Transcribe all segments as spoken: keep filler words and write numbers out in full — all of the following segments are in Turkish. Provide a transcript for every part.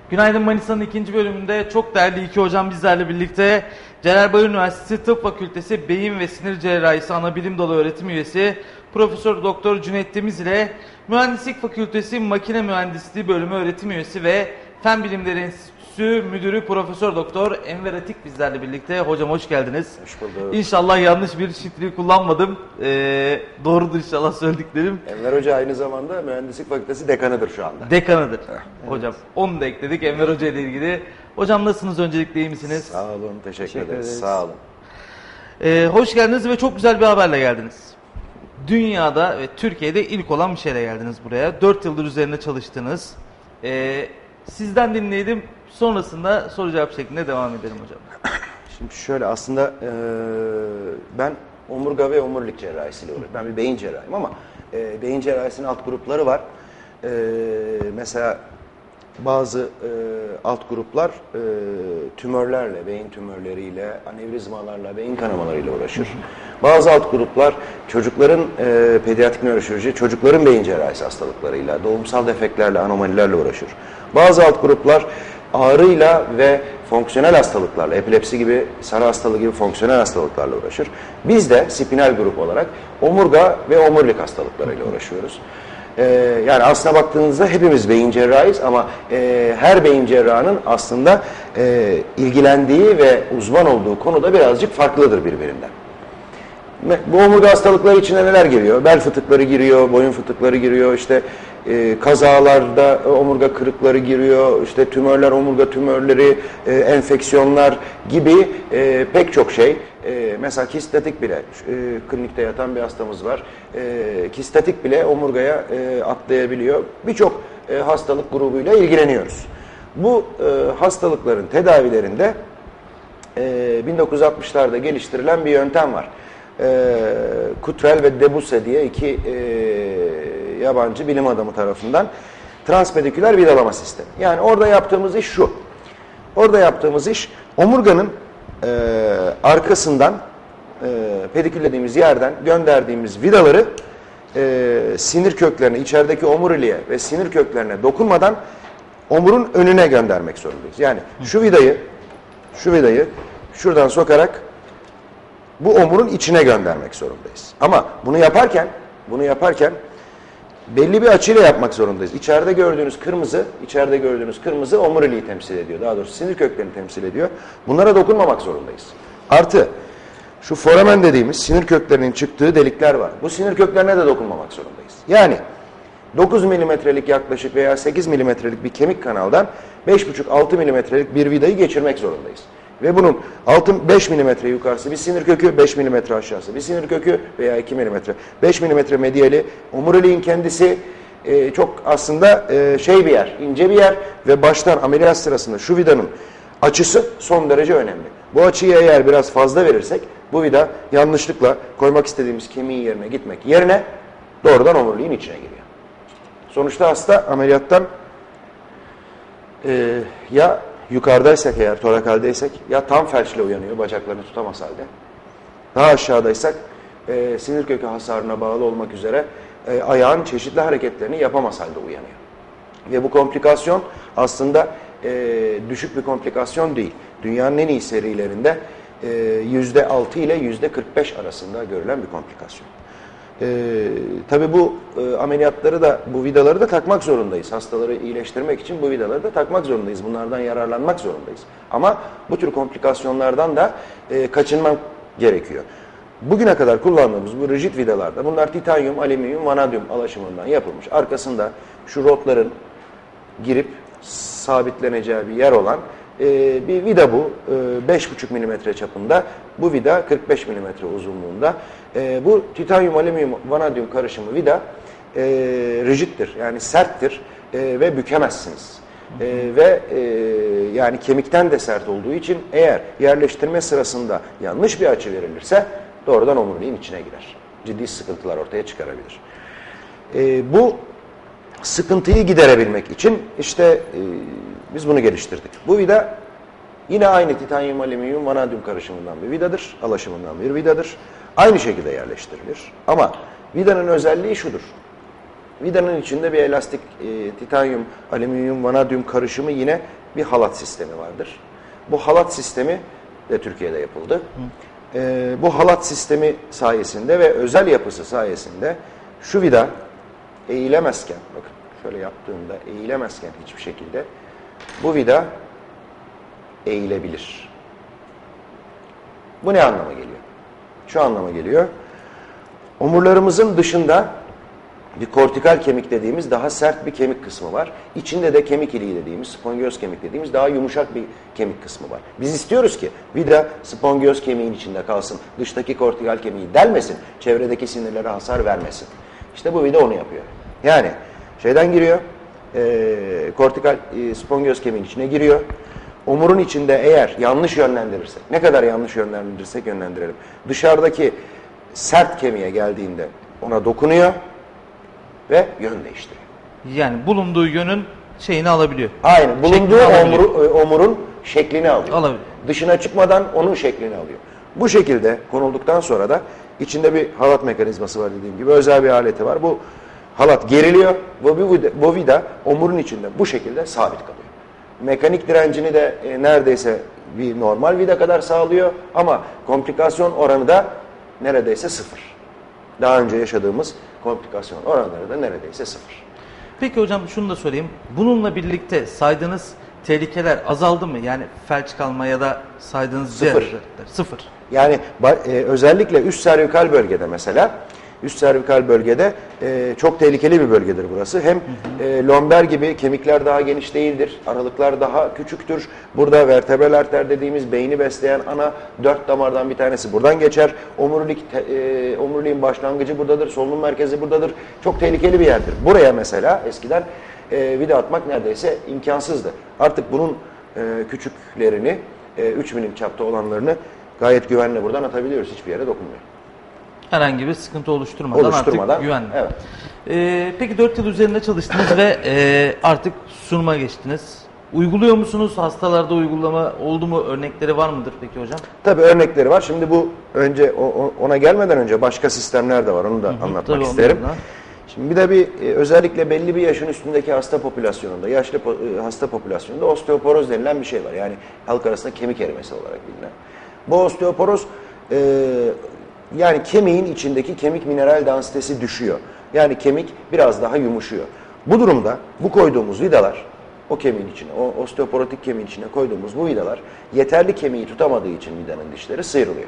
Günaydın Manisa'nın ikinci bölümünde çok değerli iki hocam bizlerle birlikte. Celal Üniversitesi Tıp Fakültesi Beyin ve Sinir Cerrahisi Anabilim Dalı Öğretim Üyesi Profesör Doktor Cüneyt Temiz ile Mühendislik Fakültesi Makine Mühendisliği Bölümü Öğretim Üyesi ve Fen Bilimleri Enstitüsü Müdürü Profesör Doktor Enver Atik bizlerle birlikte. Hocam hoş geldiniz. Hoş bulduk. İnşallah yanlış bir şifreyi kullanmadım. Ee, doğrudur inşallah söylediklerim. Enver Hoca aynı zamanda Mühendislik Fakültesi dekanıdır şu anda. Dekanıdır. Evet. Hocam onu da ekledik Enver Hoca ile ilgili. Hocam nasılsınız, öncelikle iyi misiniz? Sağ olun, teşekkür, Teşekkür ederiz. ederiz. Sağ olun. Ee, hoş geldiniz ve çok güzel bir haberle geldiniz. Dünyada ve Türkiye'de ilk olan bir şeyle geldiniz buraya. dört yıldır üzerinde çalıştınız. Ee, sizden dinleyelim. Sonrasında soru cevap şeklinde devam edelim hocam. Şimdi şöyle aslında e, ben omurga ve omurilik cerrahisiyle uğraşıyorum. Ben bir beyin cerrahiyim ama e, beyin cerrahisinin alt grupları var. E, mesela bazı e, alt gruplar e, tümörlerle, beyin tümörleriyle, anevrizmalarla, beyin kanamalarıyla uğraşır. Bazı alt gruplar çocukların e, pediatrik nöroşirurji, çocukların beyin cerrahisi hastalıklarıyla, doğumsal defektlerle, anomalilerle uğraşır. Bazı alt gruplar ağrıyla ve fonksiyonel hastalıklarla, epilepsi gibi, sarı hastalığı gibi fonksiyonel hastalıklarla uğraşır. Biz de spinal grup olarak omurga ve omurilik hastalıklarıyla uğraşıyoruz. Ee, yani aslına baktığınızda hepimiz beyin cerrahiyiz ama e, her beyin cerrahının aslında e, ilgilendiği ve uzman olduğu konuda birazcık farklıdır birbirinden. Bu omurga hastalıkları içine neler giriyor? Bel fıtıkları giriyor, boyun fıtıkları giriyor, işte e, kazalarda omurga kırıkları giriyor, işte tümörler, omurga tümörleri, e, enfeksiyonlar gibi e, pek çok şey. E, mesela kistatik bile, e, klinikte yatan bir hastamız var. E, kistatik bile omurgaya e, atlayabiliyor. Birçok e, hastalık grubuyla ilgileniyoruz. Bu e, hastalıkların tedavilerinde e, bin dokuz yüz altmışlarda geliştirilen bir yöntem var. E, Cottrell ve Debusset diye iki e, yabancı bilim adamı tarafından transpediküler vidalama sistemi. Yani orada yaptığımız iş şu. Orada yaptığımız iş omurganın e, arkasından e, pediküllediğimiz yerden gönderdiğimiz vidaları e, sinir köklerine, içerideki omuriliğe ve sinir köklerine dokunmadan omurun önüne göndermek zorundayız. Yani şu vidayı şu vidayı şuradan sokarak bu omurun içine göndermek zorundayız. Ama bunu yaparken, bunu yaparken belli bir açıyla yapmak zorundayız. İçeride gördüğünüz kırmızı, içeride gördüğünüz kırmızı omuriliği temsil ediyor. Daha doğrusu sinir köklerini temsil ediyor. Bunlara dokunmamak zorundayız. Artı şu foramen dediğimiz sinir köklerinin çıktığı delikler var. Bu sinir köklerine de dokunmamak zorundayız. Yani dokuz milimetrelik yaklaşık veya sekiz milimetrelik bir kemik kanaldan beş buçuk altı milimetrelik bir vidayı geçirmek zorundayız. Ve bunun altı beş milimetre yukarısı bir sinir kökü, beş milimetre aşağısı bir sinir kökü veya iki milimetre. beş milimetre medyali, omuriliğin kendisi e, çok aslında e, şey bir yer, ince bir yer ve baştan ameliyat sırasında şu vidanın açısı son derece önemli. Bu açıyı eğer biraz fazla verirsek bu vida yanlışlıkla koymak istediğimiz kemiğin yerine gitmek yerine doğrudan omuriliğin içine giriyor. Sonuçta hasta ameliyattan e, ya yukarıdaysak eğer, torakaldeysek ya tam felçle uyanıyor, bacaklarını tutamaz halde. Daha aşağıdaysak e, sinir kökü hasarına bağlı olmak üzere e, ayağın çeşitli hareketlerini yapamaz halde uyanıyor. Ve bu komplikasyon aslında e, düşük bir komplikasyon değil. Dünyanın en iyi serilerinde e, yüzde altı ile yüzde kırk beş arasında görülen bir komplikasyon. Ee, tabii bu e, ameliyatları da, bu vidaları da takmak zorundayız. Hastaları iyileştirmek için bu vidaları da takmak zorundayız. Bunlardan yararlanmak zorundayız. Ama bu tür komplikasyonlardan da e, kaçınmak gerekiyor. Bugüne kadar kullandığımız bu rigid vidalarda, bunlar titanyum, alüminyum, vanadyum alaşımından yapılmış. Arkasında şu rotların girip sabitleneceği bir yer olan e, bir vida bu. E, beş buçuk milimetre çapında. Bu vida kırk beş milimetre uzunluğunda. E, bu titanyum, alüminyum, vanadyum karışımı vida e, rigiddir. Yani serttir e, ve bükemezsiniz. E, ve e, yani kemikten de sert olduğu için eğer yerleştirme sırasında yanlış bir açı verilirse doğrudan omuriliğin içine girer. Ciddi sıkıntılar ortaya çıkarabilir. E, bu sıkıntıyı giderebilmek için işte e, biz bunu geliştirdik. Bu vida yine aynı titanyum, alüminyum, vanadyum karışımından bir vidadır, alaşımından bir vidadır. Aynı şekilde yerleştirilir. Ama vidanın özelliği şudur. Vidanın içinde bir elastik e, titanyum, alüminyum, vanadyum karışımı yine bir halat sistemi vardır. Bu halat sistemi de Türkiye'de yapıldı. Ee, bu halat sistemi sayesinde ve özel yapısı sayesinde şu vida eğilemezken, bakın şöyle yaptığımda eğilemezken hiçbir şekilde bu vida eğilebilir. Bu ne anlama geliyor? Şu anlama geliyor. Omurlarımızın dışında bir kortikal kemik dediğimiz daha sert bir kemik kısmı var. İçinde de kemik iliği dediğimiz, spongioz kemik dediğimiz daha yumuşak bir kemik kısmı var. Biz istiyoruz ki vida spongioz kemiğin içinde kalsın. Dıştaki kortikal kemiği delmesin. Çevredeki sinirlere hasar vermesin. İşte bu vida onu yapıyor. Yani şeyden giriyor, e, kortikal e, spongioz kemiğin içine giriyor. Omurun içinde eğer yanlış yönlendirirsek, ne kadar yanlış yönlendirirsek yönlendirelim. Dışarıdaki sert kemiğe geldiğinde ona dokunuyor ve yön değiştiriyor. Yani bulunduğu yönün şeyini alabiliyor. Aynen. Bulunduğu Şeklini alabiliyor. omuru, omurun şeklini alıyor. Alabiliyor. Dışına çıkmadan onun şeklini alıyor. Bu şekilde konulduktan sonra da içinde bir halat mekanizması var dediğim gibi. Özel bir aleti var. Bu halat geriliyor ve bu vida, bu vida omurun içinde bu şekilde sabit kalıyor. Mekanik direncini de e, neredeyse bir normal vida kadar sağlıyor ama komplikasyon oranı da neredeyse sıfır. Daha önce yaşadığımız komplikasyon oranları da neredeyse sıfır. Peki hocam şunu da sorayım. Bununla birlikte saydığınız tehlikeler azaldı mı? Yani felç kalma ya da saydığınız Sıfır. diğer özellikler. Sıfır. Yani e, özellikle üst servikal bölgede mesela, üst servikal bölgede e, çok tehlikeli bir bölgedir burası. Hem e, lomber gibi kemikler daha geniş değildir, aralıklar daha küçüktür. Burada vertebral arter dediğimiz beyni besleyen ana dört damardan bir tanesi buradan geçer. Omurilik, e, omuriliğin başlangıcı buradadır, solunum merkezi buradadır. Çok tehlikeli bir yerdir. Buraya mesela eskiden e, vida atmak neredeyse imkansızdı. Artık bunun e, küçüklerini, e, üç milim çapta olanlarını gayet güvenle buradan atabiliyoruz. Hiçbir yere dokunmuyor. Herhangi bir sıkıntı oluşturmadan, Oluşturmadan artık güvenli. Evet. Ee, peki dört yıl üzerinde çalıştınız ve e, artık sunuma geçtiniz. Uyguluyor musunuz? Hastalarda uygulama oldu mu? Örnekleri var mıdır peki hocam? Tabii örnekleri var. Şimdi bu önce ona gelmeden önce başka sistemler de var. Onu da Hı hı, anlatmak tabii isterim. onlardan. Şimdi bir de bir e, özellikle belli bir yaşın üstündeki hasta popülasyonunda, yaşlı po- e, hasta popülasyonunda osteoporoz denilen bir şey var. Yani halk arasında kemik erimesi olarak bilinen. Bu osteoporoz e, yani kemiğin içindeki kemik mineral densitesi düşüyor. Yani kemik biraz daha yumuşuyor. Bu durumda bu koyduğumuz vidalar, o kemiğin içine, o osteoporotik kemiğin içine koyduğumuz bu vidalar yeterli kemiği tutamadığı için vidanın dişleri sıyrılıyor.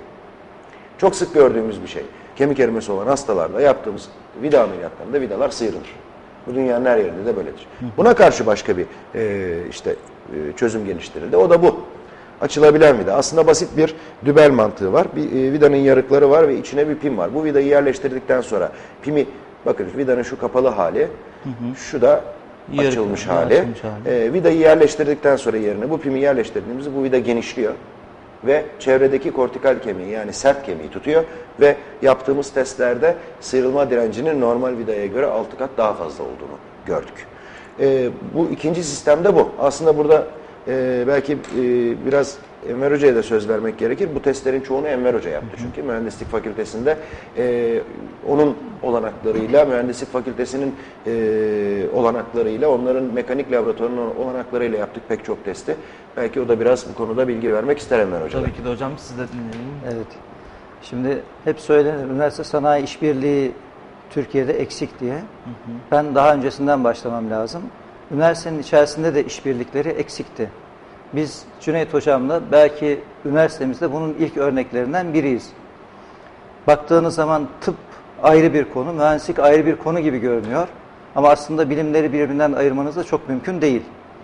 Çok sık gördüğümüz bir şey. Kemik erimesi olan hastalarda yaptığımız vida ameliyatlarında vidalar sıyrılır. Bu dünyanın her yerinde de böyledir. Buna karşı başka bir e, işte e, çözüm geliştirildi. O da bu. Açılabilen vida. Aslında basit bir dübel mantığı var. Bir e, vidanın yarıkları var ve içine bir pim var. Bu vidayı yerleştirdikten sonra pimi, bakın vidanın şu kapalı hali, hı hı. şu da Yarık, açılmış hali. açılmış hali. E, vidayı yerleştirdikten sonra yerine bu pimi yerleştirdiğimizde bu vida genişliyor. Ve çevredeki kortikal kemiği yani sert kemiği tutuyor ve yaptığımız testlerde sıyrılma direncinin normal vidaya göre altı kat daha fazla olduğunu gördük. E, bu ikinci sistemde bu. Aslında burada e, belki e, biraz Enver Hoca'ya da söz vermek gerekir. Bu testlerin çoğunu Enver Hoca yaptı çünkü mühendislik fakültesinde e, onun olanaklarıyla, mühendislik fakültesinin e, olanaklarıyla, onların mekanik laboratuvarının olanaklarıyla yaptık pek çok testi. Belki o da biraz bu konuda bilgi vermek ister Enver Hoca'da. Tabii ki de hocam, siz de dinleyelim. Evet. Şimdi hep söylenir üniversite sanayi işbirliği Türkiye'de eksik diye. Hı hı. Ben daha öncesinden başlamam lazım. Üniversitenin içerisinde de işbirlikleri eksikti. Biz Cüneyt Hocam'la belki üniversitemizde bunun ilk örneklerinden biriyiz. Baktığınız zaman tıp ayrı bir konu, mühendislik ayrı bir konu gibi görünüyor. Ama aslında bilimleri birbirinden ayırmanız da çok mümkün değil.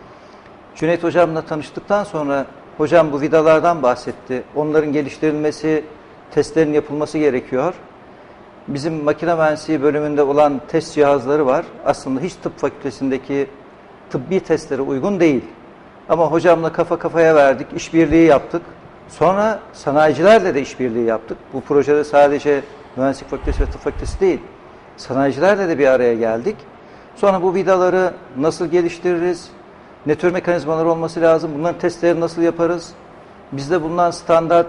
Cüneyt Hocam'la tanıştıktan sonra hocam bu vidalardan bahsetti. Onların geliştirilmesi, testlerin yapılması gerekiyor. Bizim makine mühendisliği bölümünde olan test cihazları var. Aslında hiç tıp fakültesindeki tıbbi testlere uygun değil. Ama hocamla kafa kafaya verdik, işbirliği yaptık. Sonra sanayicilerle de işbirliği yaptık. Bu projede sadece mühendislik fakültesi ve tıp fakültesi değil, sanayicilerle de bir araya geldik. Sonra bu vidaları nasıl geliştiririz? Ne tür mekanizmalar olması lazım? Bunların testlerini nasıl yaparız? Bizde bulunan standart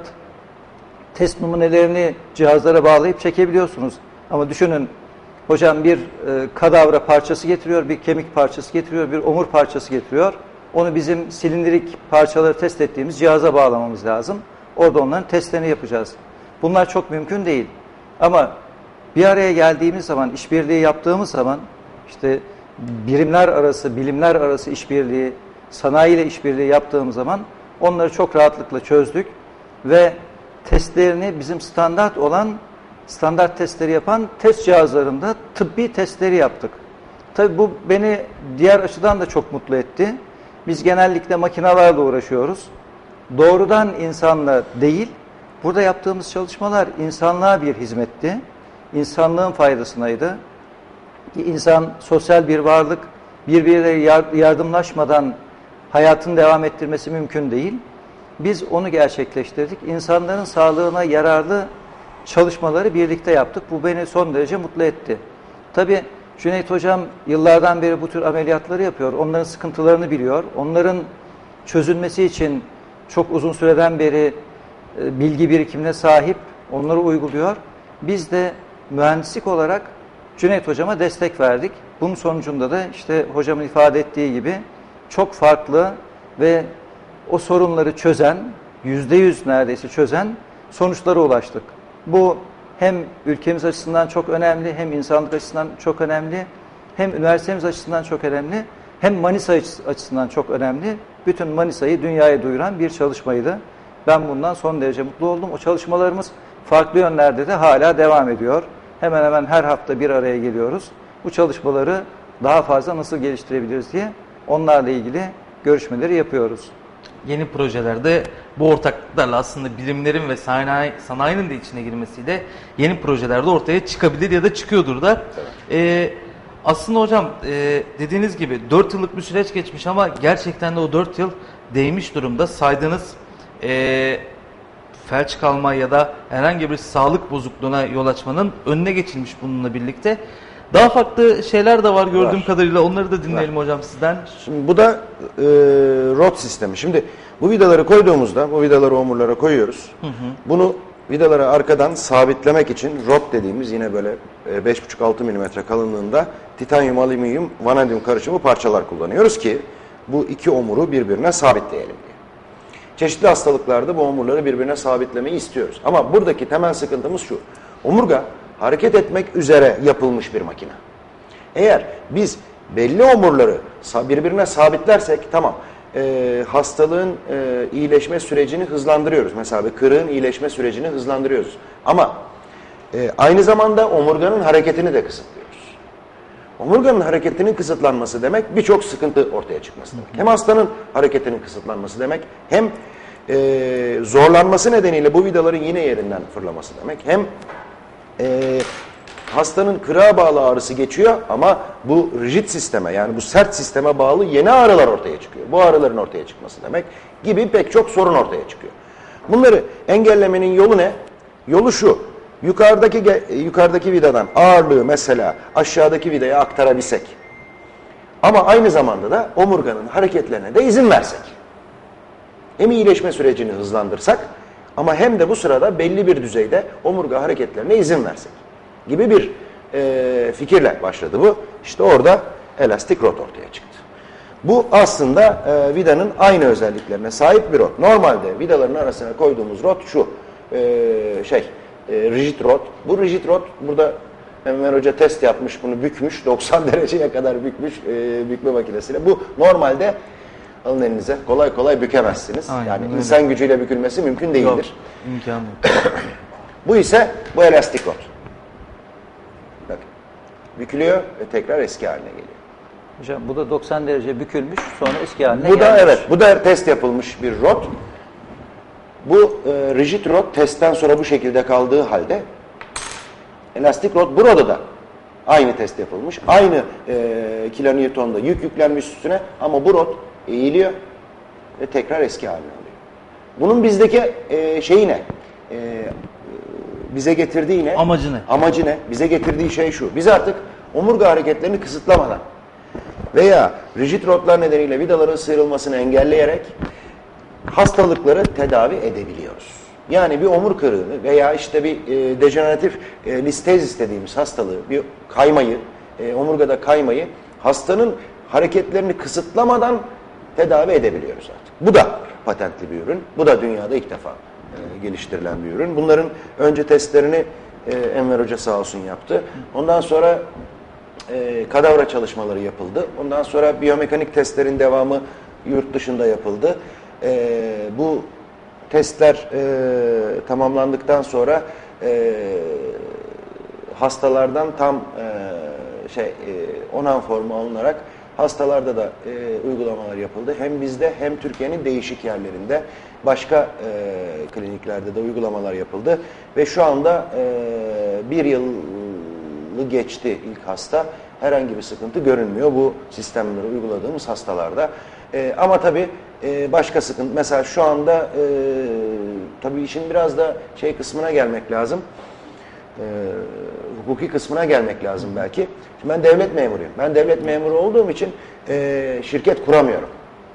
test numunelerini cihazlara bağlayıp çekebiliyorsunuz. Ama düşünün, hocam bir e, kadavra parçası getiriyor, bir kemik parçası getiriyor, bir omur parçası getiriyor. Onu bizim silindirik parçaları test ettiğimiz cihaza bağlamamız lazım. Orada onların testlerini yapacağız. Bunlar çok mümkün değil. Ama bir araya geldiğimiz zaman, işbirliği yaptığımız zaman, işte birimler arası, bilimler arası işbirliği, sanayiyle işbirliği yaptığımız zaman onları çok rahatlıkla çözdük ve testlerini bizim standart olan, standart testleri yapan test cihazlarında tıbbi testleri yaptık. Tabii bu beni diğer açıdan da çok mutlu etti. Biz genellikle makinalarla uğraşıyoruz. Doğrudan insanla değil, burada yaptığımız çalışmalar insanlığa bir hizmetti. İnsanlığın faydasınaydı. İnsan sosyal bir varlık, birbirleriyle yardımlaşmadan hayatını devam ettirmesi mümkün değil. Biz onu gerçekleştirdik. İnsanların sağlığına yararlı çalışmaları birlikte yaptık. Bu beni son derece mutlu etti. Tabii Cüneyt Hocam yıllardan beri bu tür ameliyatları yapıyor. Onların sıkıntılarını biliyor. Onların çözülmesi için çok uzun süreden beri bilgi birikimine sahip. Onları uyguluyor. Biz de mühendislik olarak Cüneyt Hocam'a destek verdik. Bunun sonucunda da işte hocamın ifade ettiği gibi çok farklı ve o sorunları çözen, yüzde yüz neredeyse çözen sonuçlara ulaştık. Bu hem ülkemiz açısından çok önemli, hem insanlık açısından çok önemli, hem üniversitemiz açısından çok önemli, hem Manisa açısından çok önemli. Bütün Manisa'yı dünyaya duyuran bir çalışmaydı. Ben bundan son derece mutlu oldum. O çalışmalarımız farklı yönlerde de hala devam ediyor. Hemen hemen her hafta bir araya geliyoruz. Bu çalışmaları daha fazla nasıl geliştirebiliriz diye onlarla ilgili görüşmeleri yapıyoruz. Yeni projelerde bu ortaklıklarla aslında bilimlerin ve sanayi, sanayinin de içine girmesiyle yeni projelerde ortaya çıkabilir ya da çıkıyordur da. Evet. Ee, aslında hocam e, dediğiniz gibi dört yıllık bir süreç geçmiş ama gerçekten de o dört yıl değmiş durumda. Saydığınız e, felç kalma ya da herhangi bir sağlık bozukluğuna yol açmanın önüne geçilmiş bununla birlikte. Daha farklı şeyler de var gördüğüm var. kadarıyla. Onları da dinleyelim var. hocam sizden. Şimdi bu da e, rot sistemi. Şimdi bu vidaları koyduğumuzda, bu vidaları omurlara koyuyoruz. Hı hı. Bunu vidaları arkadan sabitlemek için rot dediğimiz yine böyle e, beş buçuk altı milimetre kalınlığında titanyum, alüminyum, vanadyum karışımı parçalar kullanıyoruz ki bu iki omuru birbirine sabitleyelim diye. Çeşitli hastalıklarda bu omurları birbirine sabitlemeyi istiyoruz. Ama buradaki temel sıkıntımız şu. Omurga hareket etmek üzere yapılmış bir makine. Eğer biz belli omurları birbirine sabitlersek tamam e, hastalığın e, iyileşme sürecini hızlandırıyoruz. Mesela bir kırığın iyileşme sürecini hızlandırıyoruz. Ama e, aynı zamanda omurganın hareketini de kısıtlıyoruz. Omurganın hareketinin kısıtlanması demek birçok sıkıntı ortaya çıkması demek. Hem hastanın hareketinin kısıtlanması demek, hem e, zorlanması nedeniyle bu vidaların yine yerinden fırlaması demek, hem e, hastanın kırığa bağlı ağrısı geçiyor ama bu rigid sisteme, yani bu sert sisteme bağlı yeni ağrılar ortaya çıkıyor. Bu ağrıların ortaya çıkması demek gibi pek çok sorun ortaya çıkıyor. Bunları engellemenin yolu ne? Yolu şu. Yukarıdaki yukarıdaki vidadan ağırlığı mesela aşağıdaki vidaya aktarabilsek. Ama aynı zamanda da omurganın hareketlerine de izin versek. Hem iyileşme sürecini hızlandırsak ama hem de bu sırada belli bir düzeyde omurga hareketlerine izin versek gibi bir e, fikirle başladı bu. İşte orada elastik rot ortaya çıktı. Bu aslında e, vidanın aynı özelliklerine sahip bir rot. Normalde vidaların arasına koyduğumuz rot şu e, şey e, rigid rot. Bu rigid rot burada Enver Hoca test yapmış, bunu bükmüş, doksan dereceye kadar bükmüş e, bükme makinesiyle. Bu normalde alın elinize kolay kolay bükemezsiniz. Aynen, yani öyle. İnsan gücüyle bükülmesi mümkün değildir. Yok, imkanı yok. Bu ise bu elastik rot. Bakın. Bükülüyor ve tekrar eski haline geliyor. Hocam bu da doksan derece bükülmüş, sonra eski haline bu gelmiş. Da, evet, bu da test yapılmış bir rot. Bu e, rigid rot testten sonra bu şekilde kaldığı halde elastik rot burada da aynı test yapılmış. Aynı e, kilonewtonda yük yüklenmiş üstüne ama bu rot eğiliyor ve tekrar eski haline alıyor. Bunun bizdeki e, şeyi ne? E, bize getirdiği ne? Amacı ne? Amacı ne? Bize getirdiği şey şu. Biz artık omurga hareketlerini kısıtlamadan veya rigid rotlar nedeniyle vidaların sıyrılmasını engelleyerek hastalıkları tedavi edebiliyoruz. Yani bir omur kırığını veya işte bir e, dejeneratif e, listezis dediğimiz hastalığı, bir kaymayı, e, omurgada kaymayı hastanın hareketlerini kısıtlamadan tedavi edebiliyoruz artık. Bu da patentli bir ürün. Bu da dünyada ilk defa e, geliştirilen bir ürün. Bunların önce testlerini e, Enver Hoca sağ olsun yaptı. Ondan sonra e, kadavra çalışmaları yapıldı. Ondan sonra biyomekanik testlerin devamı yurt dışında yapıldı. E, bu testler e, tamamlandıktan sonra e, hastalardan tam e, şey e, onan formu alınarak hastalarda da e, uygulamalar yapıldı. Hem bizde hem Türkiye'nin değişik yerlerinde başka e, kliniklerde de uygulamalar yapıldı. Ve şu anda e, bir yılı geçti ilk hasta. Herhangi bir sıkıntı görünmüyor bu sistemleri uyguladığımız hastalarda. E, ama tabii e, başka sıkıntı. Mesela şu anda e, tabii işin biraz da şey kısmına gelmek lazım. E, hukuki kısmına gelmek lazım belki. Şimdi ben devlet memuruyum. Ben devlet memuru olduğum için e, şirket kuramıyorum.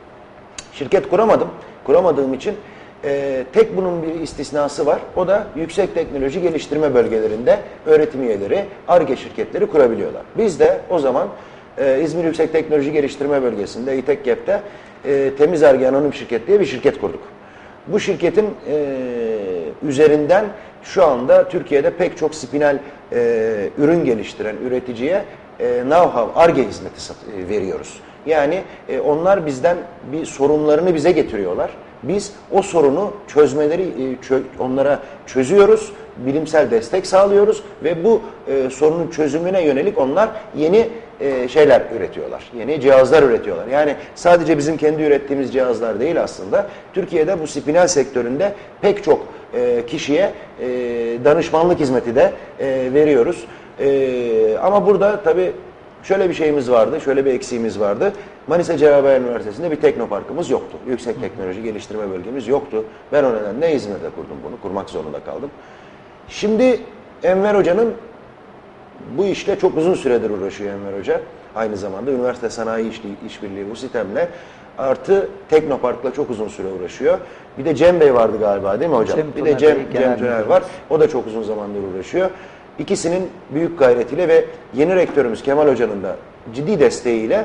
Şirket kuramadım. Kuramadığım için e, tek bunun bir istisnası var. O da yüksek teknoloji geliştirme bölgelerinde öğretim üyeleri, Ar-Ge şirketleri kurabiliyorlar. Biz de o zaman e, İzmir Yüksek Teknoloji Geliştirme Bölgesi'nde, İTEKGEP'te e, Temiz Ar-Ge Anonim Şirket diye bir şirket kurduk. Bu şirketin e, üzerinden şu anda Türkiye'de pek çok spinal e, ürün geliştiren üreticiye e, know-how, Ar-Ge hizmeti e, veriyoruz. Yani e, onlar bizden bir sorunlarını bize getiriyorlar. Biz o sorunu çözmeleri, e, çö onlara çözüyoruz, bilimsel destek sağlıyoruz ve bu e, sorunun çözümüne yönelik onlar yeni e, şeyler üretiyorlar, yeni cihazlar üretiyorlar. Yani sadece bizim kendi ürettiğimiz cihazlar değil aslında. Türkiye'de bu spinal sektöründe pek çok e, kişiye e, danışmanlık hizmeti de e, veriyoruz. E, ama burada tabii şöyle bir şeyimiz vardı, şöyle bir eksiğimiz vardı. Manisa Cerrahpaşa Üniversitesi'nde bir teknoparkımız yoktu. Yüksek teknoloji geliştirme bölgemiz yoktu. Ben o nedenle İzmir'de kurdum bunu, kurmak zorunda kaldım. Şimdi Enver Hoca'nın bu işle çok uzun süredir uğraşıyor Enver Hoca. Aynı zamanda üniversite sanayi işbirliği bu sistemle artı Teknopark'la çok uzun süre uğraşıyor. Bir de Cem Bey vardı galiba değil mi hocam? Cem bir de Cem, Bey, Cem Tüner var. O da çok uzun zamandır uğraşıyor. İkisinin büyük gayretiyle ve yeni rektörümüz Kemal Hoca'nın da ciddi desteğiyle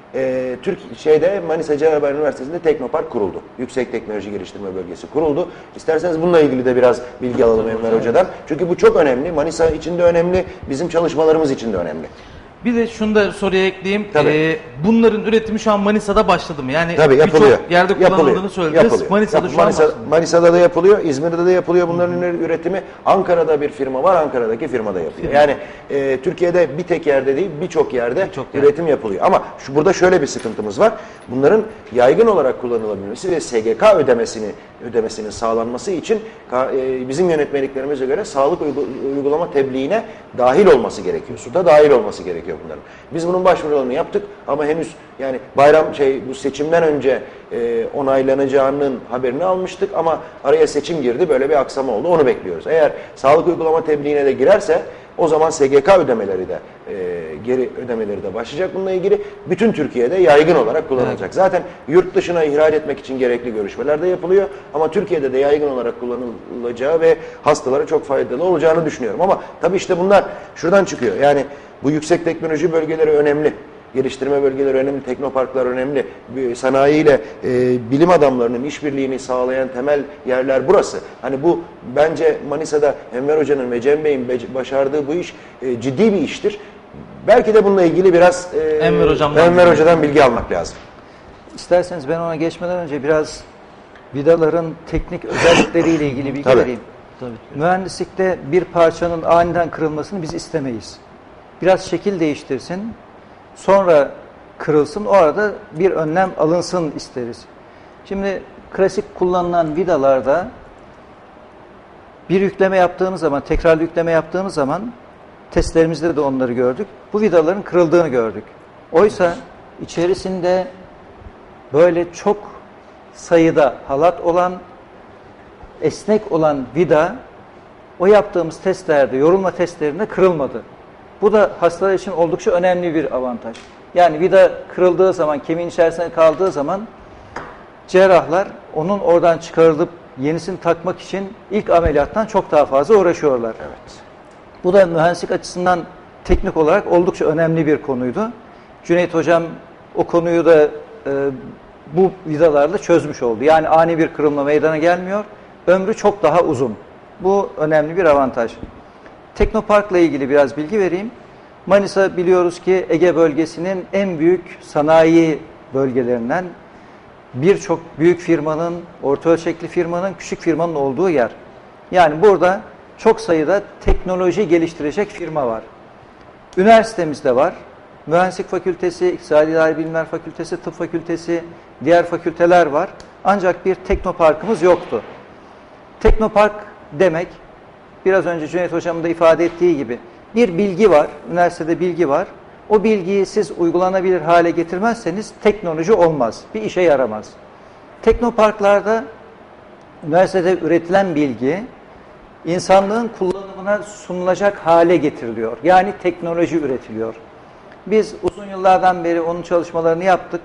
e, Türk şeyde Manisa Cerrahpaşa Üniversitesi'nde Teknopark kuruldu. Yüksek Teknoloji Geliştirme Bölgesi kuruldu. İsterseniz bununla ilgili de biraz bilgi alalım Enver Hoca'dan. Çünkü bu çok önemli. Manisa için de önemli, bizim çalışmalarımız için de önemli. Bir de şunu da soruya ekleyeyim. Tabii. Ee, bunların üretimi şu an Manisa'da başladı mı? Yani Tabii yapılıyor. birçok yerde kullanıldığını söylediniz. Yapılıyor. Manisa'da Yap, şu an Manisa, başladı. Manisa'da da yapılıyor, İzmir'de de yapılıyor. Bunların Hı-hı. üretimi Ankara'da bir firma var, Ankara'daki firma da yapıyor. Firma. Yani e, Türkiye'de bir tek yerde değil, birçok yerde bir üretim yapılıyor. Ama şu burada şöyle bir sıkıntımız var. Bunların yaygın olarak kullanılabilmesi ve S G K ödemesini ödemesinin sağlanması için e, bizim yönetmeliklerimize göre sağlık uygulama tebliğine dahil olması gerekiyor. SUTA dahil olması gerekiyor bunların. Biz bunun başvurularını yaptık ama henüz yani bayram şey bu seçimden önce e, onaylanacağının haberini almıştık ama araya seçim girdi, böyle bir aksama oldu, onu bekliyoruz. Eğer sağlık uygulama tebliğine de girerse o zaman S G K ödemeleri de e, geri ödemeleri de başlayacak bununla ilgili. Bütün Türkiye'de yaygın olarak kullanılacak. Evet. Zaten yurt dışına ihraç etmek için gerekli görüşmeler de yapılıyor ama Türkiye'de de yaygın olarak kullanılacağı ve hastalara çok faydalı olacağını düşünüyorum. Ama tabii işte bunlar şuradan çıkıyor. Yani bu yüksek teknoloji bölgeleri önemli. Geliştirme bölgeleri önemli, teknoparklar önemli. Sanayiyle e, bilim adamlarının işbirliğini sağlayan temel yerler burası. Hani bu bence Manisa'da Enver Hoca'nın ve Cem Bey'in başardığı bu iş e, ciddi bir iştir. Belki de bununla ilgili biraz e, Enver Hocam'dan Enver Hoca'dan bilgi almak lazım. İsterseniz ben ona geçmeden önce biraz vidaların teknik özellikleriyle ilgili bilgi Tabii. vereyim. Tabii. Mühendislikte bir parçanın aniden kırılmasını biz istemeyiz. Biraz şekil değiştirsin, sonra kırılsın, o arada bir önlem alınsın isteriz. Şimdi klasik kullanılan vidalarda bir yükleme yaptığınız zaman, tekrar yükleme yaptığınız zaman testlerimizde de onları gördük. Bu vidaların kırıldığını gördük. Oysa içerisinde böyle çok sayıda halat olan, esnek olan vida o yaptığımız testlerde, yorulma testlerinde kırılmadı. Bu da hastalar için oldukça önemli bir avantaj. Yani vida kırıldığı zaman, kemiğin içerisinde kaldığı zaman cerrahlar onun oradan çıkarılıp yenisini takmak için ilk ameliyattan çok daha fazla uğraşıyorlar. Evet. Bu da mühendislik açısından teknik olarak oldukça önemli bir konuydu. Cüneyt Hocam o konuyu da e, bu vidalarla çözmüş oldu. Yani ani bir kırılma meydana gelmiyor. Ömrü çok daha uzun. Bu önemli bir avantaj. Teknopark'la ilgili biraz bilgi vereyim. Manisa biliyoruz ki Ege bölgesinin en büyük sanayi bölgelerinden, birçok büyük firmanın, orta ölçekli firmanın, küçük firmanın olduğu yer. Yani burada çok sayıda teknoloji geliştirecek firma var. Üniversitemizde var. Mühendislik Fakültesi, İktisadi İdari Bilimler Fakültesi, Tıp Fakültesi, diğer fakülteler var. Ancak bir teknoparkımız yoktu. Teknopark demek, biraz önce Cüneyt Hocam'ın da ifade ettiği gibi, bir bilgi var, üniversitede bilgi var. O bilgiyi siz uygulanabilir hale getirmezseniz teknoloji olmaz, bir işe yaramaz. Teknoparklarda üniversitede üretilen bilgi, insanlığın kullanımına sunulacak hale getiriliyor. Yani teknoloji üretiliyor. Biz uzun yıllardan beri onun çalışmalarını yaptık.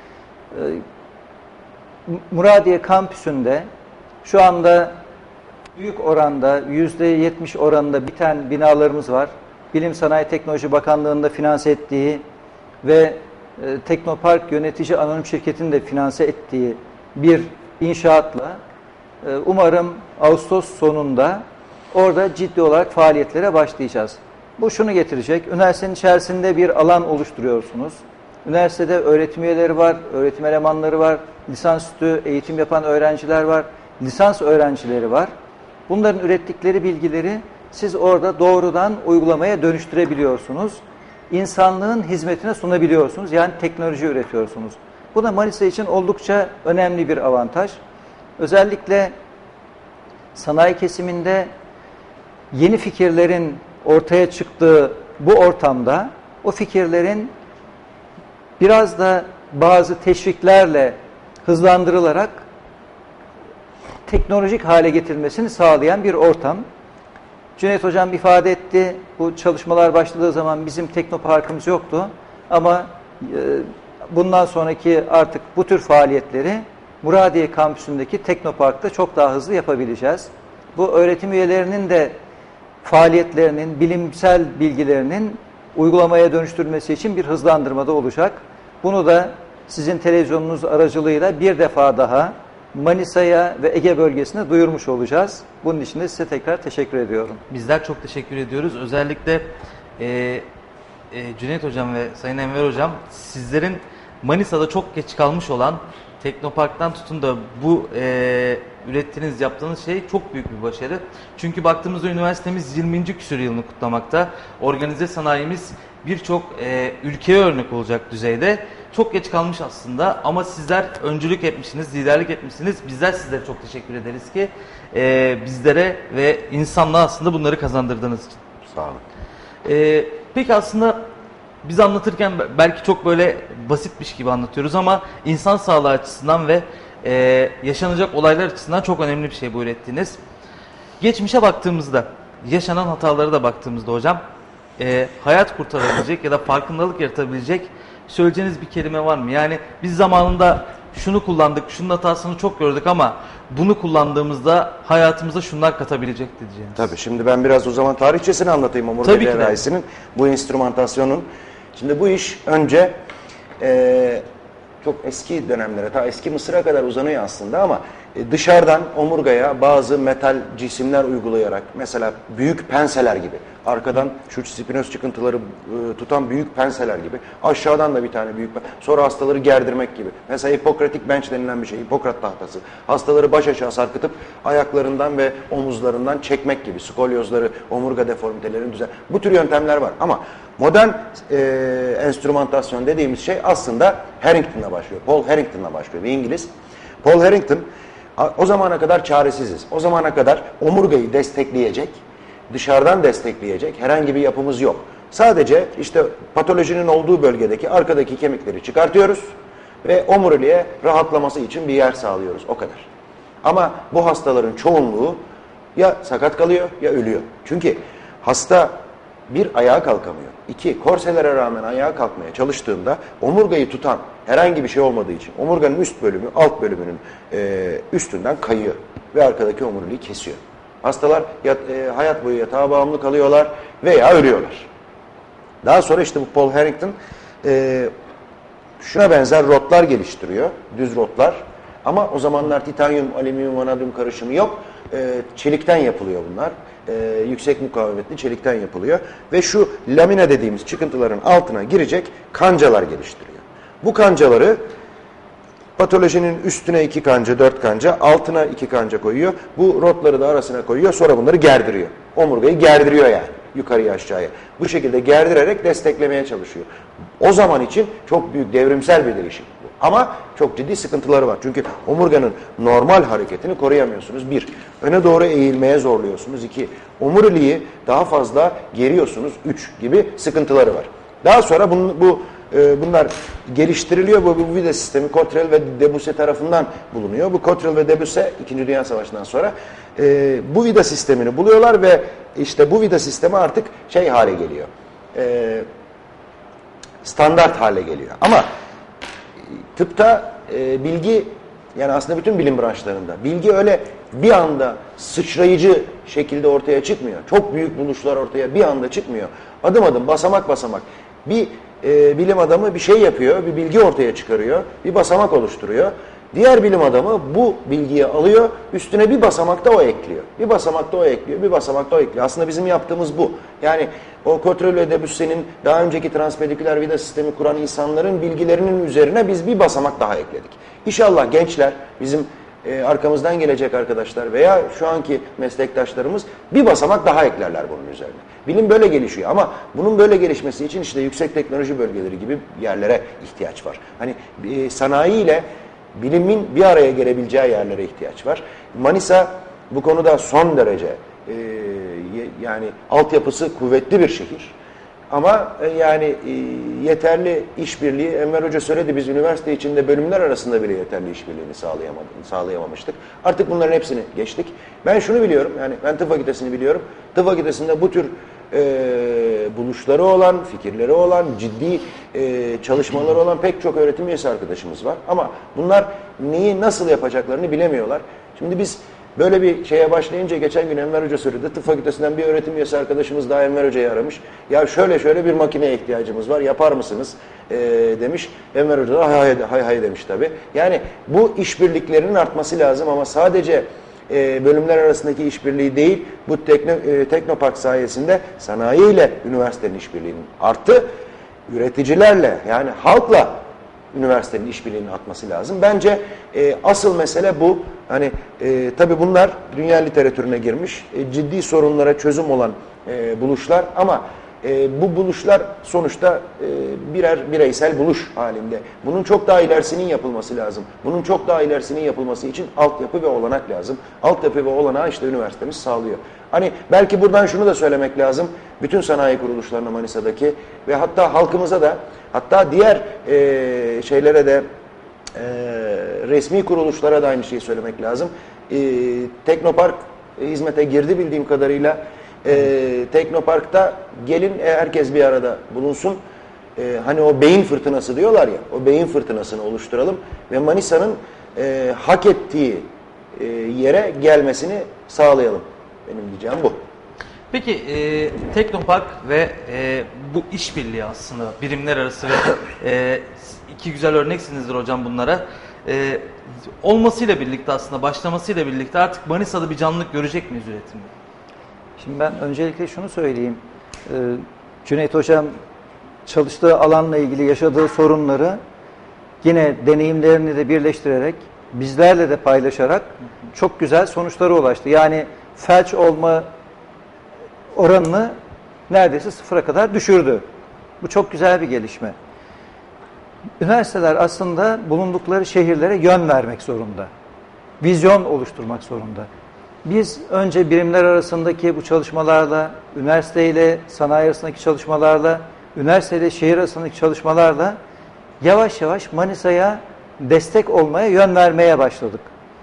Muradiye kampüsünde şu anda büyük oranda, yüzde yetmiş oranında biten binalarımız var. Bilim Sanayi Teknoloji Bakanlığı'nda finanse ettiği ve e, Teknopark Yönetici Anonim Şirketi'nin de finanse ettiği bir inşaatla e, umarım Ağustos sonunda orada ciddi olarak faaliyetlere başlayacağız. Bu şunu getirecek, üniversitenin içerisinde bir alan oluşturuyorsunuz. Üniversitede öğretim üyeleri var, öğretim elemanları var, lisansüstü eğitim yapan öğrenciler var, lisans öğrencileri var. Bunların ürettikleri bilgileri siz orada doğrudan uygulamaya dönüştürebiliyorsunuz. İnsanlığın hizmetine sunabiliyorsunuz. Yani teknoloji üretiyorsunuz. Bu da Manisa için oldukça önemli bir avantaj. Özellikle sanayi kesiminde yeni fikirlerin ortaya çıktığı bu ortamda o fikirlerin biraz da bazı teşviklerle hızlandırılarak teknolojik hale getirilmesini sağlayan bir ortam. Cüneyt Hocam ifade etti, bu çalışmalar başladığı zaman bizim teknoparkımız yoktu ama e, bundan sonraki artık bu tür faaliyetleri Muradiye kampüsündeki teknoparkta çok daha hızlı yapabileceğiz. Bu öğretim üyelerinin de faaliyetlerinin, bilimsel bilgilerinin uygulamaya dönüştürülmesi için bir hızlandırmada olacak. Bunu da sizin televizyonunuz aracılığıyla bir defa daha Manisa'ya ve Ege bölgesine duyurmuş olacağız. Bunun için de size tekrar teşekkür ediyorum. Bizler çok teşekkür ediyoruz. Özellikle e, e, Cüneyt Hocam ve Sayın Enver Hocam, sizlerin Manisa'da çok geç kalmış olan Teknopark'tan tutun da bu e, ürettiğiniz, yaptığınız şey çok büyük bir başarı. Çünkü baktığımızda üniversitemiz yirminci küsur yılını kutlamakta. Organize sanayimiz birçok e, ülkeye örnek olacak düzeyde. Çok geç kalmış aslında ama sizler öncülük etmişsiniz, liderlik etmişsiniz. Bizler sizlere çok teşekkür ederiz ki e, bizlere ve insanlığa aslında bunları kazandırdığınız için. Sağ olun. E, peki aslında biz anlatırken belki çok böyle basitmiş gibi anlatıyoruz ama insan sağlığı açısından ve e, yaşanacak olaylar açısından çok önemli bir şey bu ürettiğiniz. Geçmişe baktığımızda, yaşanan hatalara da baktığımızda hocam, e, hayat kurtarabilecek ya da farkındalık yaratabilecek söyleyeceğiniz bir kelime var mı? Yani biz zamanında şunu kullandık, şunun hatasını çok gördük ama bunu kullandığımızda hayatımıza şunlar katabilecek diyeceğiniz. Tabii, şimdi ben biraz o zaman tarihçesini anlatayım omurga cerrahisinin, bu enstrümantasyonun. Şimdi bu iş önce e, çok eski dönemlere, ta eski Mısır'a kadar uzanıyor aslında ama e, dışarıdan omurgaya bazı metal cisimler uygulayarak, mesela büyük penseler gibi, arkadan şu spinoz çıkıntıları e, tutan büyük penseler gibi, aşağıdan da bir tane büyük, sonra hastaları gerdirmek gibi. Mesela Hipokratik bench denilen bir şey, Hipokrat tahtası. Hastaları baş aşağı sarkıtıp ayaklarından ve omuzlarından çekmek gibi, skolyozları, omurga deformitelerini düzen. Bu tür yöntemler var ama modern e, enstrümantasyon dediğimiz şey aslında Harrington'la başlıyor. Paul Harrington'la başlıyor, bir İngiliz. Paul Harrington, o zamana kadar çaresiziz. O zamana kadar omurgayı destekleyecek, dışarıdan destekleyecek herhangi bir yapımız yok. Sadece işte patolojinin olduğu bölgedeki arkadaki kemikleri çıkartıyoruz ve omuriliğe rahatlaması için bir yer sağlıyoruz. O kadar. Ama bu hastaların çoğunluğu ya sakat kalıyor ya ölüyor. Çünkü hasta bir, ayağa kalkamıyor. İki, korselere rağmen ayağa kalkmaya çalıştığında omurgayı tutan herhangi bir şey olmadığı için omurganın üst bölümü alt bölümünün e, üstünden kayıyor ve arkadaki omuriliği kesiyor. Hastalar yat, e, hayat boyu yatağa bağımlı kalıyorlar veya ölüyorlar. Daha sonra işte bu Paul Harrington e, şuna benzer rotlar geliştiriyor. Düz rotlar. Ama o zamanlar titanyum, alüminyum, vanadyum karışımı yok. E, çelikten yapılıyor bunlar. E, yüksek mukavemetli çelikten yapılıyor. Ve şu lamina dediğimiz çıkıntıların altına girecek kancalar geliştiriyor. Bu kancaları patolojinin üstüne iki kanca, dört kanca, altına iki kanca koyuyor. Bu rotları da arasına koyuyor. Sonra bunları gerdiriyor. Omurgayı gerdiriyor yani. Yukarıya aşağıya. Bu şekilde gerdirerek desteklemeye çalışıyor. O zaman için çok büyük devrimsel bir değişim bu. Ama çok ciddi sıkıntıları var. Çünkü omurganın normal hareketini koruyamıyorsunuz. Bir, öne doğru eğilmeye zorluyorsunuz. İki, omuriliği daha fazla geriyorsunuz. Üç gibi sıkıntıları var. Daha sonra bunu, bu e, bunlar geliştiriliyor. Bu, bu vida sistemi Cottrell ve Debussy tarafından bulunuyor. Bu Cottrell ve Debussy İkinci Dünya Savaşı'ndan sonra e, bu vida sistemini buluyorlar ve işte bu vida sistemi artık şey hale geliyor. E, standart hale geliyor. Ama tıpta e, bilgi, yani aslında bütün bilim branşlarında bilgi öyle bir anda sıçrayıcı şekilde ortaya çıkmıyor. Çok büyük buluşlar ortaya bir anda çıkmıyor. Adım adım, basamak basamak. Bir e, bilim adamı bir şey yapıyor, bir bilgi ortaya çıkarıyor, bir basamak oluşturuyor. Diğer bilim adamı bu bilgiyi alıyor, üstüne bir basamakta o ekliyor. Bir basamakta o ekliyor, bir basamakta o ekliyor. Aslında bizim yaptığımız bu. Yani o Cottrell ve Debussy'nin daha önceki transpediküler vida sistemi kuran insanların bilgilerinin üzerine biz bir basamak daha ekledik. İnşallah gençler, bizim e, arkamızdan gelecek arkadaşlar veya şu anki meslektaşlarımız bir basamak daha eklerler bunun üzerine. Bilim böyle gelişiyor ama bunun böyle gelişmesi için işte yüksek teknoloji bölgeleri gibi yerlere ihtiyaç var. Hani e, sanayi ile bilimin bir araya gelebileceği yerlere ihtiyaç var. Manisa bu konuda son derece e, yani altyapısı kuvvetli bir şehir. Ama e, yani e, yeterli işbirliği, Enver Hoca söyledi, biz üniversite içinde bölümler arasında bile yeterli işbirliğini sağlayamadık, sağlayamamıştık. Artık bunların hepsini geçtik. Ben şunu biliyorum, yani ben tıp fakültesini biliyorum. Tıp fakültesinde bu tür e, buluşları olan, fikirleri olan, ciddi e, çalışmaları olan pek çok öğretim üyesi arkadaşımız var. Ama bunlar neyi nasıl yapacaklarını bilemiyorlar. Şimdi biz böyle bir şeye başlayınca geçen gün Enver Hoca söyledi. Tıp fakültesinden bir öğretim üyesi arkadaşımız daha Enver Hoca'yı aramış. Ya şöyle şöyle bir makineye ihtiyacımız var, yapar mısınız e, demiş. Enver Hoca da hay hay, hay hay demiş tabii. Yani bu işbirliklerinin artması lazım ama sadece e, bölümler arasındaki işbirliği değil, bu tekno, e, Teknopark sayesinde sanayi ile üniversitenin işbirliğinin arttı. Üreticilerle, yani halkla üniversitenin işbirliğinin artması lazım. Bence e, asıl mesele bu. Hani e, tabii bunlar dünya literatürüne girmiş, e, ciddi sorunlara çözüm olan e, buluşlar ama e, bu buluşlar sonuçta e, birer bireysel buluş halinde. Bunun çok daha ilerisinin yapılması lazım. Bunun çok daha ilerisinin yapılması için altyapı ve olanak lazım. Altyapı ve olanağı işte üniversitemiz sağlıyor. Hani belki buradan şunu da söylemek lazım. Bütün sanayi kuruluşlarına Manisa'daki ve hatta halkımıza da, hatta diğer e, şeylere de, e, resmi kuruluşlara da aynı şeyi söylemek lazım. E, Teknopark e, hizmete girdi bildiğim kadarıyla. E, Teknopark'ta gelin e, herkes bir arada bulunsun. E, hani o beyin fırtınası diyorlar ya, o beyin fırtınasını oluşturalım ve Manisa'nın e, hak ettiği e, yere gelmesini sağlayalım. Benim diyeceğim bu. Peki e, Teknopark ve e, bu işbirliği aslında birimler arası ve e, iki güzel örneksinizdir hocam bunlara. E, olmasıyla birlikte aslında başlamasıyla birlikte artık Manisa'da bir canlılık görecek miyiz üretimde? Şimdi ben öncelikle şunu söyleyeyim. Ee, Cüneyt Hocam çalıştığı alanla ilgili yaşadığı sorunları yine deneyimlerini de birleştirerek, bizlerle de paylaşarak çok güzel sonuçlara ulaştı. Yani felç olma oranını neredeyse sıfıra kadar düşürdü. Bu çok güzel bir gelişme. Üniversiteler aslında bulundukları şehirlere yön vermek zorunda. Vizyon oluşturmak zorunda. Biz önce birimler arasındaki bu çalışmalarla, üniversiteyle sanayi arasındaki çalışmalarla, üniversiteyle şehir arasındaki çalışmalarla yavaş yavaş Manisa'ya destek olmaya, yön vermeye başladık.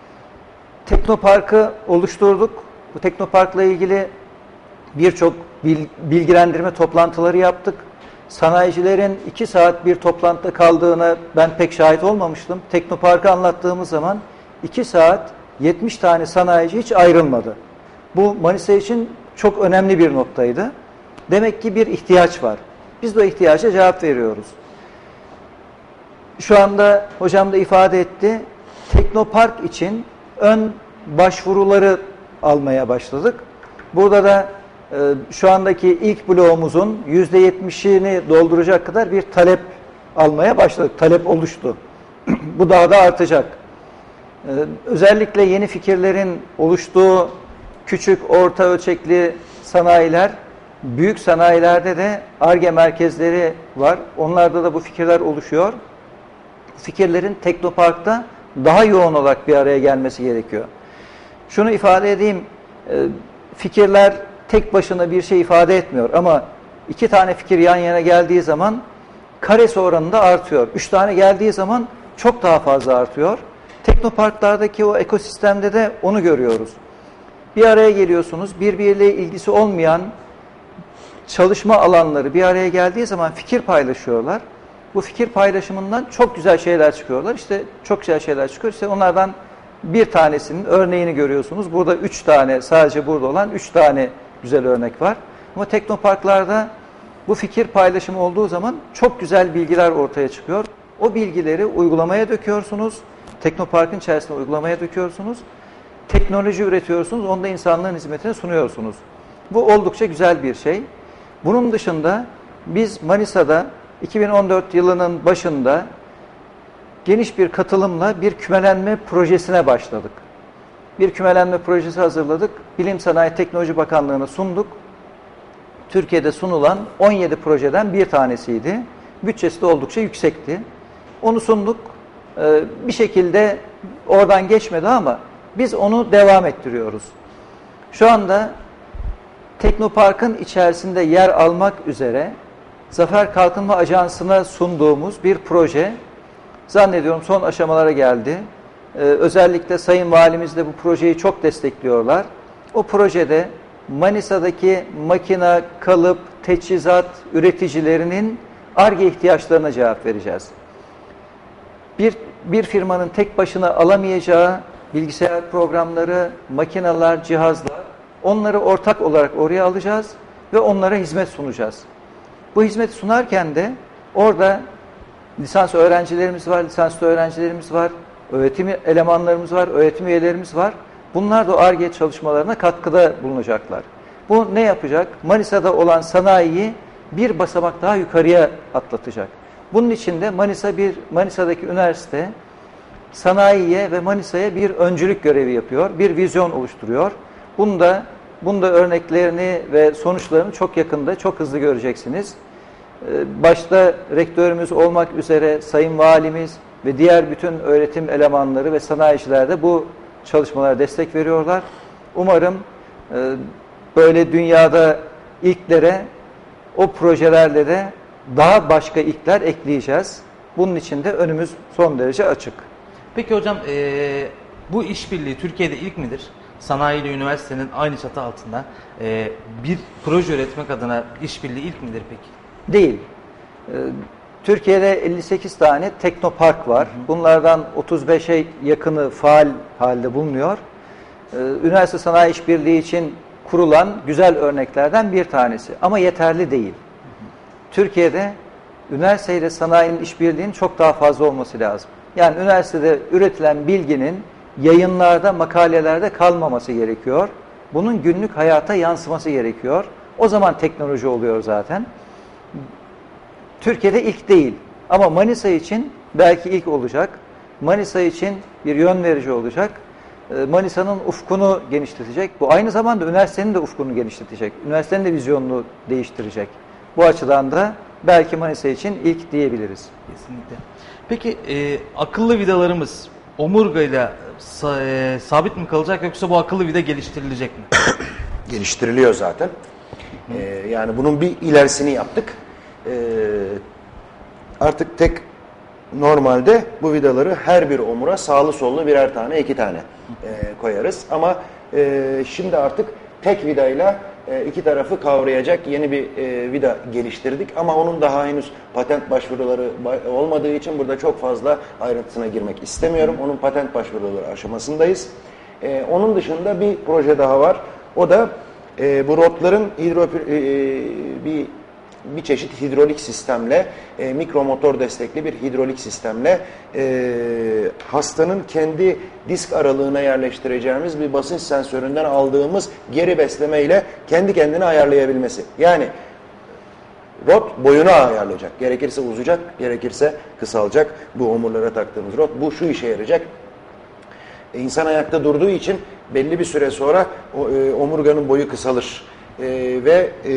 Teknopark'ı oluşturduk. Bu Teknopark'la ilgili birçok bilgilendirme toplantıları yaptık. Sanayicilerin iki saat bir toplantıda kaldığına ben pek şahit olmamıştım. Teknopark'ı anlattığımız zaman iki saat yetmiş tane sanayici hiç ayrılmadı. Bu Manisa için çok önemli bir noktaydı. Demek ki bir ihtiyaç var. Biz de o ihtiyaca cevap veriyoruz. şu anda hocam da ifade etti. Teknopark için ön başvuruları almaya başladık. Burada da e, şu andaki ilk bloğumuzun yüzde yetmişini dolduracak kadar bir talep almaya başladık. Talep oluştu. Bu daha da artacak. E, özellikle yeni fikirlerin oluştuğu küçük, orta ölçekli sanayiler, büyük sanayilerde de Ar-Ge merkezleri var. Onlarda da bu fikirler oluşuyor. Fikirlerin Teknopark'ta daha yoğun olarak bir araya gelmesi gerekiyor. Şunu ifade edeyim, fikirler tek başına bir şey ifade etmiyor ama iki tane fikir yan yana geldiği zaman karesi oranında artıyor. Üç tane geldiği zaman çok daha fazla artıyor. Teknoparklardaki o ekosistemde de onu görüyoruz. Bir araya geliyorsunuz, birbiriyle ilgisi olmayan çalışma alanları bir araya geldiği zaman fikir paylaşıyorlar. Bu fikir paylaşımından çok güzel şeyler çıkıyorlar. İşte çok güzel şeyler çıkıyor. İşte onlardan bir tanesinin örneğini görüyorsunuz. Burada üç tane, sadece burada olan üç tane güzel örnek var. Ama teknoparklarda bu fikir paylaşımı olduğu zaman çok güzel bilgiler ortaya çıkıyor. O bilgileri uygulamaya döküyorsunuz. Teknoparkın içerisinde uygulamaya döküyorsunuz. Teknoloji üretiyorsunuz. Onu da insanlığın hizmetine sunuyorsunuz. Bu oldukça güzel bir şey. Bunun dışında biz Manisa'da iki bin on dört yılının başında geniş bir katılımla bir kümelenme projesine başladık. Bir kümelenme projesi hazırladık. Bilim Sanayi Teknoloji Bakanlığı'na sunduk. Türkiye'de sunulan on yedi projeden bir tanesiydi. Bütçesi de oldukça yüksekti. Onu sunduk. Ee, bir şekilde oradan geçmedi ama biz onu devam ettiriyoruz. Şu anda Teknopark'ın içerisinde yer almak üzere Zafer Kalkınma Ajansı'na sunduğumuz bir proje, zannediyorum son aşamalara geldi. Ee, özellikle Sayın Valimiz de bu projeyi çok destekliyorlar. O projede Manisa'daki makina, kalıp, teçhizat üreticilerinin Ar-Ge ihtiyaçlarına cevap vereceğiz. Bir, bir firmanın tek başına alamayacağı bilgisayar programları, makineler, cihazlar, onları ortak olarak oraya alacağız ve onlara hizmet sunacağız. Bu hizmeti sunarken de orada lisans öğrencilerimiz var, lisanslı öğrencilerimiz var, öğretim elemanlarımız var, öğretim üyelerimiz var. Bunlar da Ar-Ge çalışmalarına katkıda bulunacaklar. Bu ne yapacak? Manisa'da olan sanayiyi bir basamak daha yukarıya atlatacak. Bunun için de Manisa bir Manisa'daki üniversite sanayiye ve Manisa'ya bir öncülük görevi yapıyor, bir vizyon oluşturuyor. Bunda bunda örneklerini ve sonuçlarını çok yakında, çok hızlı göreceksiniz. Başta rektörümüz olmak üzere Sayın Valimiz ve diğer bütün öğretim elemanları ve sanayiciler de bu çalışmalara destek veriyorlar. Umarım böyle dünyada ilklere, o projelerle de daha başka ilkler ekleyeceğiz. Bunun için de önümüz son derece açık. Peki hocam, e, bu işbirliği Türkiye'de ilk midir? Sanayi ile üniversitenin aynı çatı altında e, bir proje üretmek adına işbirliği ilk midir peki? Değil. E, Türkiye'de elli sekiz tane teknopark var. Hı hı. Bunlardan otuz beşe yakını faal halde bulunuyor. E, üniversite sanayi işbirliği için kurulan güzel örneklerden bir tanesi. Ama yeterli değil. Hı hı. Türkiye'de üniversite ile sanayinin işbirliğinin çok daha fazla olması lazım. Yani üniversitede üretilen bilginin yayınlarda, makalelerde kalmaması gerekiyor. Bunun günlük hayata yansıması gerekiyor. O zaman teknoloji oluyor zaten. Türkiye'de ilk değil. Ama Manisa için belki ilk olacak. Manisa için bir yön verici olacak. Manisa'nın ufkunu genişletecek. Bu aynı zamanda üniversitenin de ufkunu genişletecek. Üniversitenin de vizyonunu değiştirecek. Bu açıdan da belki Manisa için ilk diyebiliriz. Kesinlikle. Peki e, akıllı vidalarımız omurgayla sa e, sabit mi kalacak yoksa bu akıllı vida geliştirilecek mi? Geliştiriliyor zaten. Ee, yani bunun bir ilerisini yaptık. Ee, artık tek normalde bu vidaları her bir omura sağlı sollu birer tane, iki tane e, koyarız. Ama e, şimdi artık tek vidayla e, iki tarafı kavrayacak yeni bir e, vida geliştirdik. Ama onun daha henüz patent başvuruları olmadığı için burada çok fazla ayrıntısına girmek istemiyorum. Onun patent başvuruları aşamasındayız. E, onun dışında bir proje daha var. O da e, bu rotların hidro, e, bir bir çeşit hidrolik sistemle, e, mikromotor destekli bir hidrolik sistemle e, hastanın kendi disk aralığına yerleştireceğimiz bir basınç sensöründen aldığımız geri besleme ile kendi kendine ayarlayabilmesi. Yani rot boyunu ayarlayacak. Gerekirse uzayacak, gerekirse kısalacak. Bu omurlara taktığımız rot. Bu şu işe yarayacak. E, insan ayakta durduğu için belli bir süre sonra o, e, omurganın boyu kısalır. E, ve e,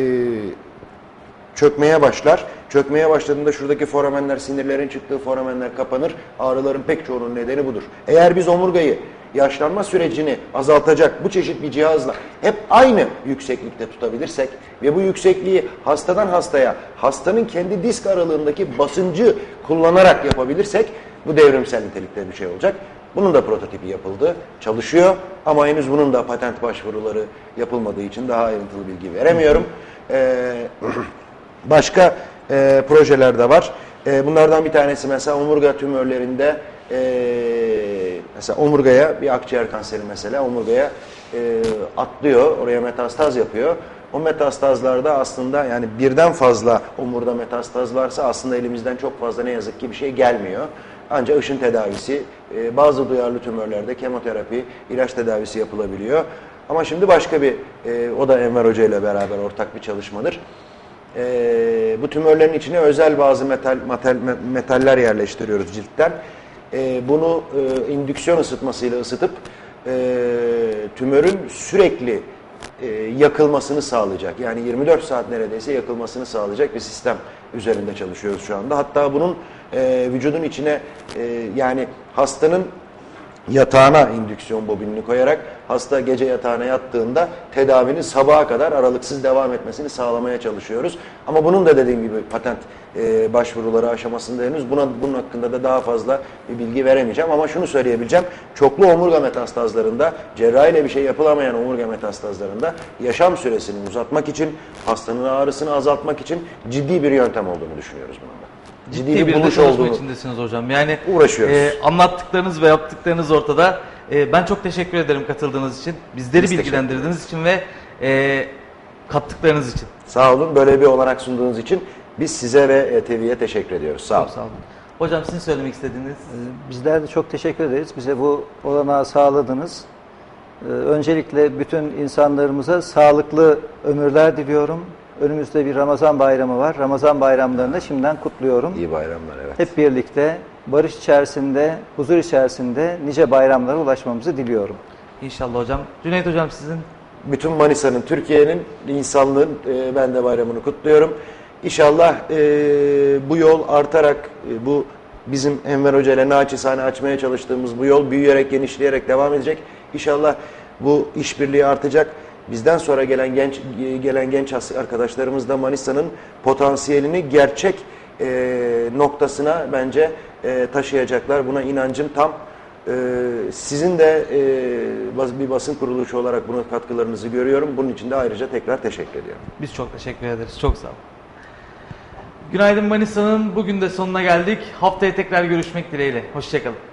çökmeye başlar. Çökmeye başladığında şuradaki foramenler, sinirlerin çıktığı foramenler kapanır. Ağrıların pek çoğunun nedeni budur. Eğer biz omurgayı yaşlanma sürecini azaltacak bu çeşit bir cihazla hep aynı yükseklikte tutabilirsek ve bu yüksekliği hastadan hastaya, hastanın kendi disk aralığındaki basıncı kullanarak yapabilirsek bu devrimsel nitelikte bir şey olacak. Bunun da prototipi yapıldı, çalışıyor ama henüz bunun da patent başvuruları yapılmadığı için daha ayrıntılı bilgi veremiyorum. Ee, başka e, projeler de var. E, bunlardan bir tanesi mesela omurga tümörlerinde e, mesela omurgaya bir akciğer kanseri mesela omurgaya e, atlıyor, oraya metastaz yapıyor. O metastazlarda aslında yani birden fazla omurda metastaz varsa aslında elimizden çok fazla ne yazık ki bir şey gelmiyor. Ancak ışın tedavisi, e, bazı duyarlı tümörlerde kemoterapi, ilaç tedavisi yapılabiliyor. Ama şimdi başka bir, e, o da Enver Hoca ile beraber ortak bir çalışmadır. E, bu tümörlerin içine özel bazı metal, metal metaller yerleştiriyoruz ciltten. E, bunu e, indüksiyon ısıtmasıyla ısıtıp e, tümörün sürekli e, yakılmasını sağlayacak. Yani yirmi dört saat neredeyse yakılmasını sağlayacak bir sistem üzerinde çalışıyoruz şu anda. Hatta bunun e, vücudun içine e, yani hastanın yatağına indüksiyon bobinini koyarak hasta gece yatağına yattığında tedavinin sabaha kadar aralıksız devam etmesini sağlamaya çalışıyoruz. Ama bunun da dediğim gibi patent e, başvuruları aşamasında henüz buna, bunun hakkında da daha fazla bir bilgi veremeyeceğim. Ama şunu söyleyebileceğim, çoklu omurga metastazlarında, cerrahiyle bir şey yapılamayan omurga metastazlarında yaşam süresini uzatmak için, hastanın ağrısını azaltmak için ciddi bir yöntem olduğunu düşünüyoruz bunun da. Ciddi, ciddi bir, bir çalışma olduğunu içindesiniz hocam. Yani uğraşıyoruz. E, anlattıklarınız ve yaptıklarınız ortada. E, ben çok teşekkür ederim katıldığınız için, bizleri Biz bilgilendirdiğiniz için ve e, kattıklarınız için. Sağ olun. Böyle bir olanak sunduğunuz için biz size ve E T V'ye teşekkür ediyoruz. Sağ olun. Çok sağ olun. Hocam sizin söylemek istediğiniz? Bizler de çok teşekkür ederiz. Bize bu olanağı sağladınız. Öncelikle bütün insanlarımıza sağlıklı ömürler diliyorum. Önümüzde bir Ramazan bayramı var. Ramazan bayramlarını şimdiden kutluyorum. İyi bayramlar, evet. Hep birlikte barış içerisinde, huzur içerisinde nice bayramlara ulaşmamızı diliyorum. İnşallah hocam. Cüneyt hocam sizin? Bütün Manisa'nın, Türkiye'nin, insanlığın e, ben de bayramını kutluyorum. İnşallah e, bu yol artarak, e, bu bizim Enver Hoca ile naçizane açmaya çalıştığımız bu yol büyüyerek, genişleyerek devam edecek. İnşallah bu işbirliği artacak. Bizden sonra gelen genç gelen genç arkadaşlarımız da Manisa'nın potansiyelini gerçek e, noktasına bence e, taşıyacaklar. Buna inancım tam. E, sizin de e, bir basın kuruluşu olarak buna katkılarınızı görüyorum. Bunun için de ayrıca tekrar teşekkür ediyorum. Biz çok teşekkür ederiz. Çok sağ olun. Günaydın Manisa'nın bugün de sonuna geldik. Haftaya tekrar görüşmek dileğiyle. Hoşçakalın.